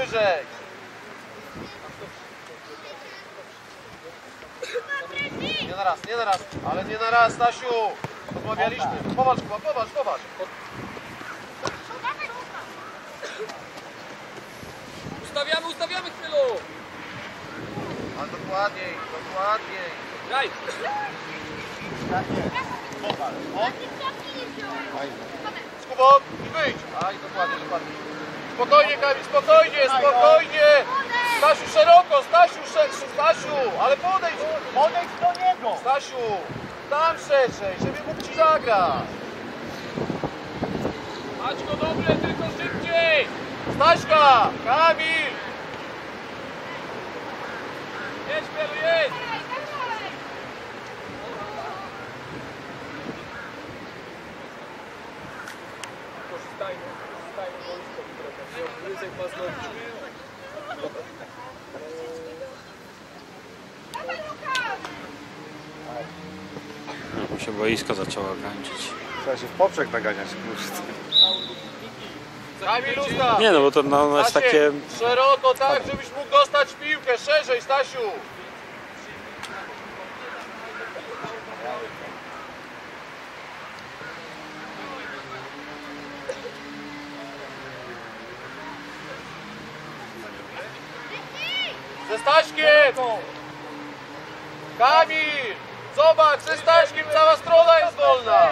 wyżej. Nie na raz, ale nie na raz, Stasiu. Rozmawialiśmy. Popatrz, popatrz. Ustawiamy chwilu! Ale dokładniej. Graj! Z Kubą i wyjdź. Aj, dokładnie. Spokojnie, Kamil, spokojnie. Stasiu, szeroko, Stasiu, ale podejdź do niego. Stasiu, tam szerzej, żeby mógł ci zagrać. Maćko, dobre, tylko szybciej! Staśka, Kamil. Jedź, Pielu, jedź! Korzystajmy boisko, które Ryzek ma znowu. Bo się boisko zaczęło kończyć. Trzeba się w poprzek naganiać, kurde. Kamil, usta. Nie no, bo to no, jest takie... Szeroko, tak, żebyś mógł dostać piłkę. Szerzej, Stasiu. Ze Staśkiem! Kamil! Zobacz, ze Staśkiem cała strona jest wolna!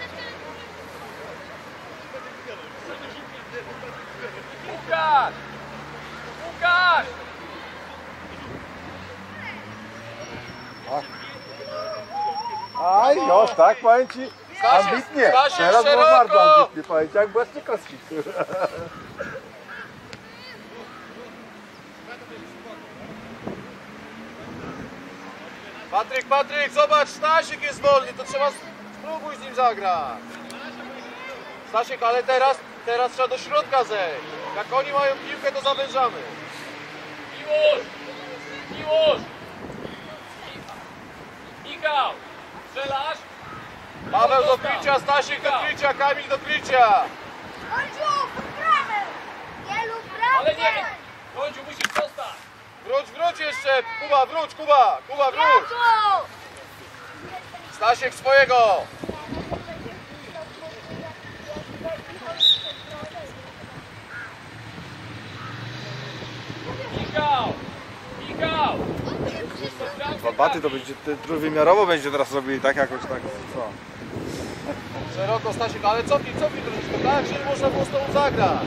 Łukasz! Aj, już tak, powiem ci, ambitnie. Stasiek, Teraz było szeroko! bardzo ambitnie, powiem ci, jak Błaszczykowski. Patryk, zobacz, Stasiek jest wolny, to trzeba spróbuj z nim zagrać. Stasiek, ale teraz trzeba do środka zejść. Jak oni mają piłkę, to zawężamy. Miłosz! Michał! Strzelasz? Paweł do krycia, Stasiek do krycia, Kamil do krycia. Ale nie! Końcu musisz zostać! Wróć jeszcze, Kuba, wróć! Stasiek swojego! Michał! Dwa baty to będzie trójwymiarowo będzie teraz robili, tak jakoś tak, co? Szeroko, Stasiek, ale cofnij troszeczkę, tak, żeby można było z tobą zagrać.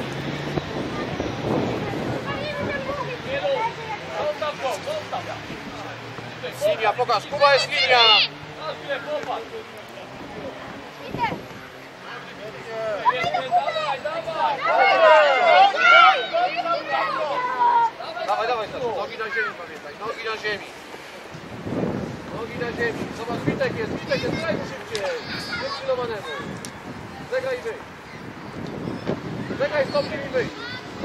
Zostaw! Linia, pokaż, Kuba jest linia! Dawaj, Stasiek, nogi na ziemi, pamiętaj, nogi na ziemi. Zobacz, Witek jest, graj mu szybciej. Szybciej do manewru. Zagraj i wyjdź. Zagraj stopniem i wyjdź.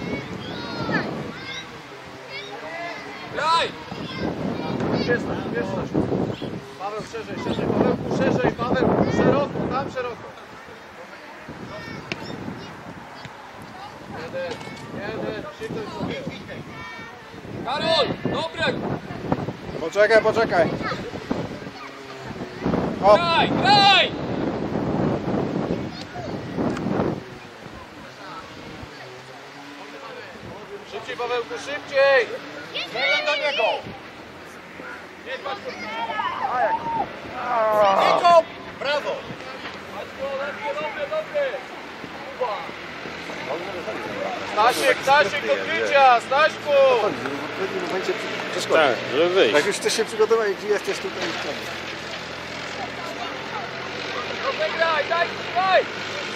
Graj! Jest Stasiek. Paweł szerzej, Pawełku, szeroko, tam szeroko. Jeden, krzyknąć sobie. Karol! Dobre! Poczekaj. O, Graj! Szybciej, Pawełku, szybciej! Jeden do niego! Niko! Brawo! Dobre! Stasiek do krycia, Staśku! chodź, żeby w odpowiednim momencie przeszkodzić. Tak, żeby wyjść. Jak już chcesz się przygotować, gdzie jesteś tutaj już tam. Dobre graj! Daj!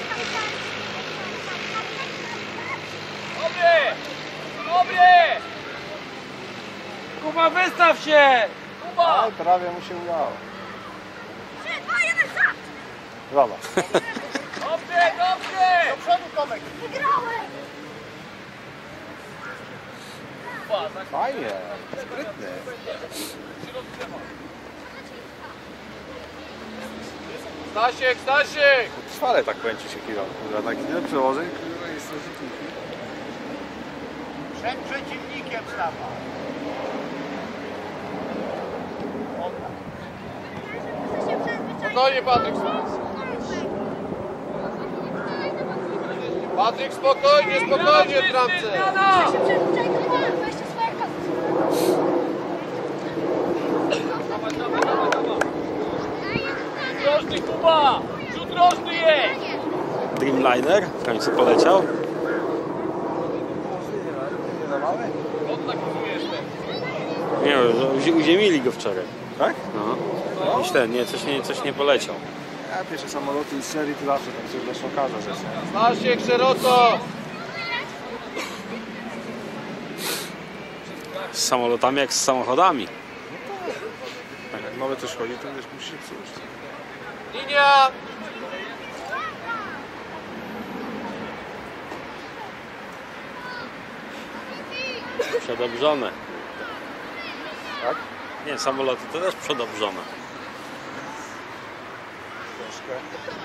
Dobre! Kuba, wystaw się! Kuba! Aj, prawie mu się udało. 3, 2, 1, szat! Zobacz. Dobrze! Do przodu, Tomek! Wygrałem! Fajnie, sprytny. Stasiek! Trwale tak pęci się chwilą, kurwa, tak nie przełożeń, kurwa, jest Przed przeciwnikiem stawał. Spokojnie, Patryk. Patryk, spokojnie, spokojnie w bramce. Drożny Kuba! Rzut rożny jest! Dreamliner w końcu poleciał. Nie, uziemili go wczoraj. Tak? No. Jakiś ten, nie, coś nie poleciał. Ja pierwsze samoloty z serii to zawsze tak się też okaże, że się... Stasiek, szeroko. Z samolotami jak z samochodami. Tak, jak nowe coś chodzi, to wiesz, musi się psuć. Linia. Przedobrzone. Tak? Nie, samoloty to też przedobrzone. Troszkę.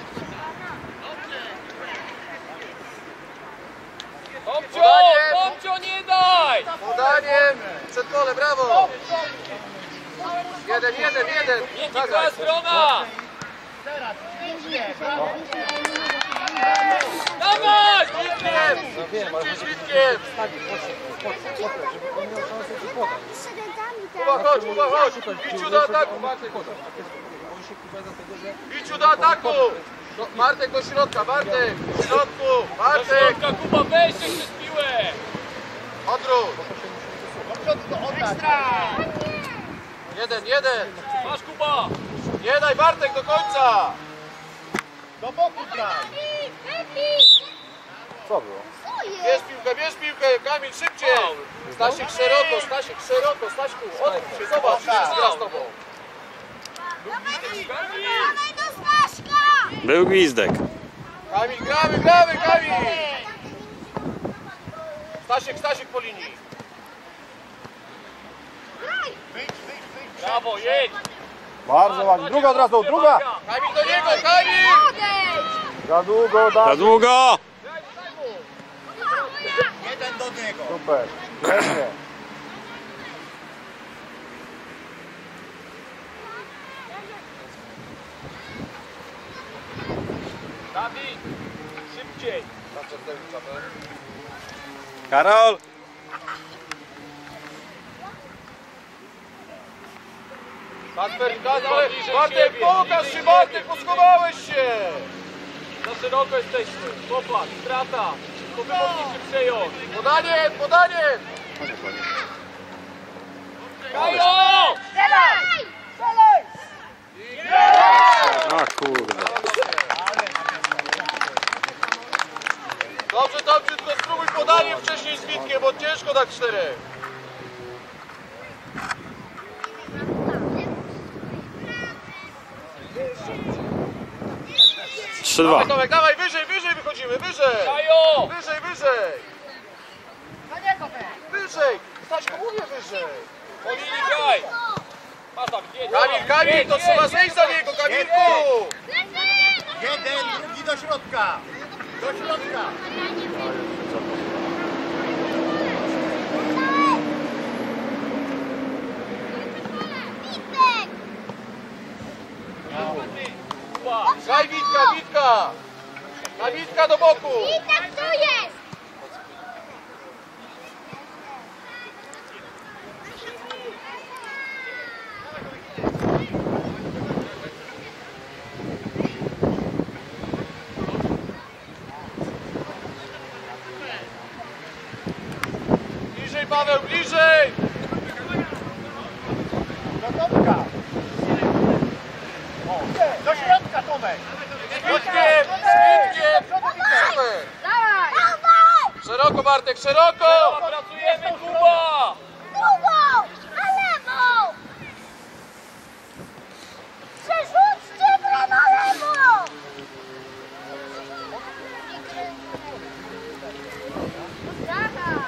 Tomcio, nie daj! Podaniem. Przed pole, brawo. Jeden. Nie twoja strona! Dawaj! Śliwkiem. Kuba, chodź. Idź do ataku, Bartek. Idź do ataku. Bartek do środka, Bartek. W środku, Bartek. Środka, Kuba, weź się przez piłę! Odwrót. Ekstra! Jeden. Masz, Kuba! Nie daj, Bartek, do końca. Do boku graj! Co było? Bierz piłkę, Kamil, szybciej. Stasiek szeroko, Staśku, odwróć się, zobacz, jest gra z tobą. Był gwizdek. Kamil, gramy, Kamil. Stasiek po linii. Wyjdź! Brawo, jedź! Bardzo ładnie. Druga od razu, druga! Kamil do niego, Kamil! Za długo, Za długo! Jeden do niego! Super. Pięknie. Dawid, szybciej! Karol! Kacper, ale Bartek, pokaż się, Bartek, poschowałeś się! Za szeroko jesteśmy. Popatrz, strata. To wy mogliście przejąć. Podanie! Kajo! A kurde. Dobrze, tylko spróbuj podaniem wcześniej z Witkiem, bo ciężko tak 4. 3-2. Tomek, dawaj, wyżej wychodzimy, wyżej! Kajo! Wyżej! Staśko, mówię wyżej! Po linii graj! Masz tam, jedź! Kamil, to trzeba zejść za niego, Kamilku! Jeden, drugi do środka! Do środka! Graj Witka! Na Witka do boku! Witek tu jest! Bliżej, Paweł, bliżej! Do Tomka! Do środka, Tomek! Witkiem! Super! Dawaj! Szeroko, Bartek, szeroko! Pracujemy, Kuba! Drugą! A lewą! Przerzućcie go na lewą! Zaha!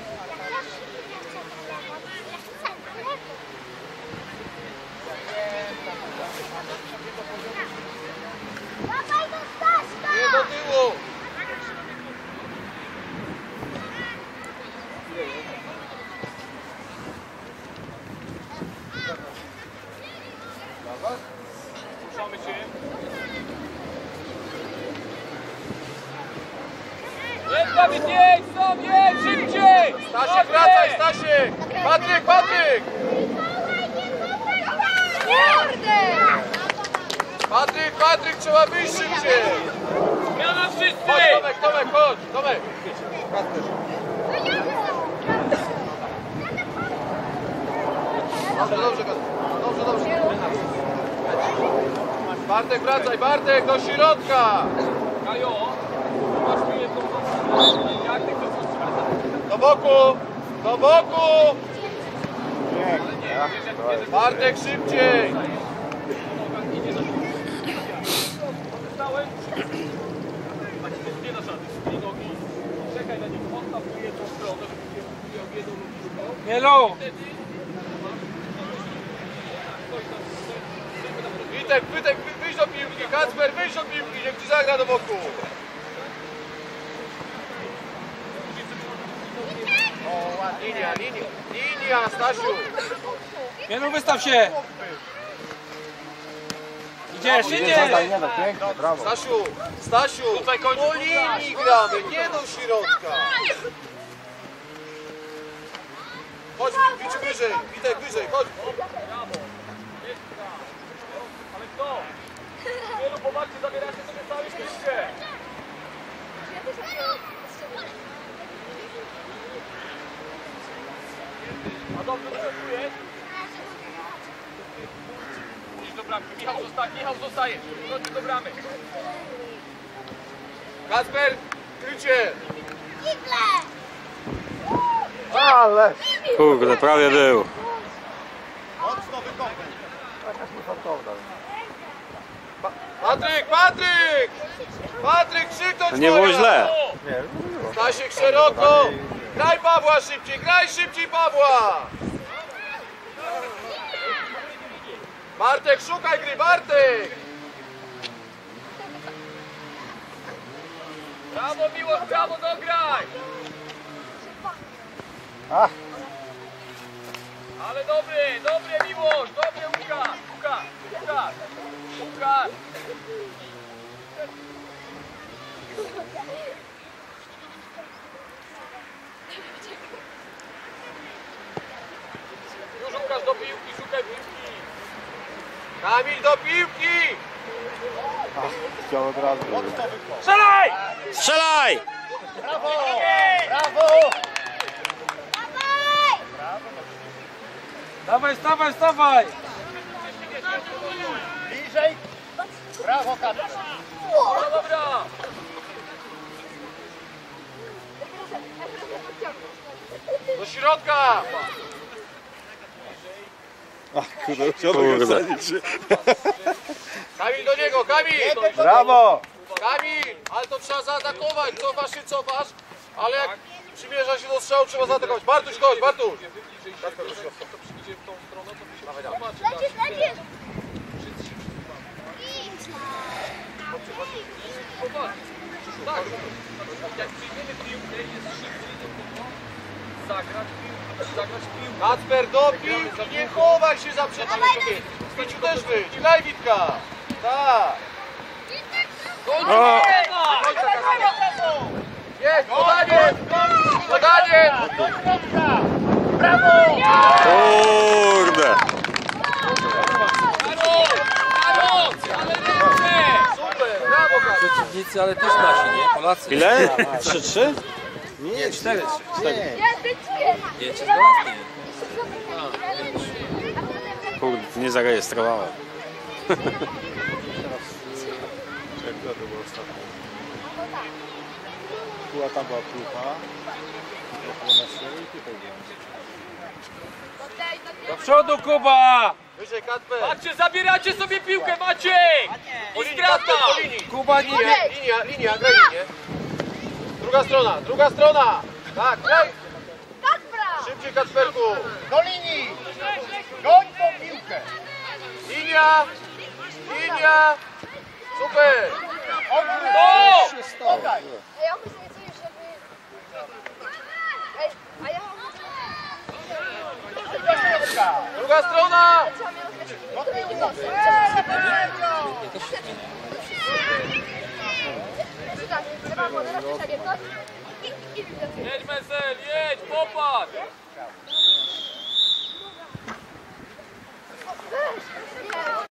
Dawaj do Staśka! Nie do tyłu! Ruszamy się. Jedź, Dawid, jedź! Stop, jedź! Szybciej! Stasiek, wracaj, Stasiek! Patryk, Patryk! Patryk, Patryk, trzeba wyjść szybciej! Zmiana wszyscy! Chodź, Tomek, Tomek, chodź! Tomek! Dobrze, dobrze, dobrze, dobrze. Bartek, wracaj, Bartek, do środka! Kajo, masz mi jedną prostą. Jak ty chcesz wracać? Do boku! Do boku! Pięknie. Bartek, szybciej! Stałem. A ci nie dasz rady. Dwie nogi. Czekaj na niego. Odstaw tu jedną stronę, żeby miał jedną drugą. Mielu! Witek, Witek, wyjdź do piłki! Kacper, wyjdź do piłki! Niech ci zagra do boku! O, ładnie. Linia, linia! Linia, Stasiu! Mielu, wystaw się! Idziesz, idziesz! Nie no, pięknie, brawo. Stasiu, Stasiu! Tutaj kończy Po linii gramy, nie do środka! Chodź, Wiciu, wyżej! Witek, wyżej, chodź! Ale kto? Wielu, popatrzcie, zabieracie sobie całą piłkę. A dobrze pracujesz? Idź do bramki. Michał zostaje. Chodź do bramy. Kacper, krycie! Ale! Kurde, prawie był. Mocno wykopy. Patryk, Patryk! Patryk, krzyknąć To nie było moja! źle. Nie, nie było. Stasiek szeroko! Graj Pawła szybciej, graj szybciej Pawła! Bartek, szukaj gry, Bartek! Brawo, Miłosz, brawo, dograj! Ach. Ale dobre, Miłosz, dobre, Łukasz! Już Łukasz do piłki, szukaj piłki! Kamil do piłki! Chciał od razu. Strzelaj! Strzelaj! Brawo! Brawo! Dawaj, stawaj, stawaj! Bliżej! Brawo, Kacper! Dobra! Do środka! Ach, kurde, chciałbym Kurde. wsadzić. Kamil do niego, Kamil! Brawo! Kamil! Ale to trzeba zaatakować, cofasz się, cofasz, ale jak przymierza się do strzału, trzeba zaatakować. Bartuś, chodź, Bartuś! Lecisz! Tak, jak przyjmiemy piłkę, jest szybciej do tego zagrać piłkę. Kacper, do piłki, nie chowaj się za przeciwnikiem! Wiciu też wyjdź, graj Witka! Tak! O! Jest, podanie! Podanie! Brawo! Kurde! Ale ręce! Super, brawo Kacper! Przeciwnicy, ale też nasi, nie? Polacy. Ile? 3-3? Nie, 4. Ja decyduję! Wiecie, z nas nie. Kurde, nie zarejestrowałem. Jak to było ostatnio? Była tam była piłka. Było na siebie i tutaj było. Do przodu, Kuba! Wyżej Kacper! Patrzcie, zabieracie sobie piłkę, Maciej! Po I linii, strata! Kacper, po linii! Kuba, nie... Linia, graj linię! Druga strona! Tak, graj! Kacpra! Szybciej Kacperku! Do linii! Goń po piłkę! Linia! Super! To! Podaj! Ej, opis nie czujesz, żeby... Ej, a ja mam Druga strona! Jedź Mesel, jedź, popatrz!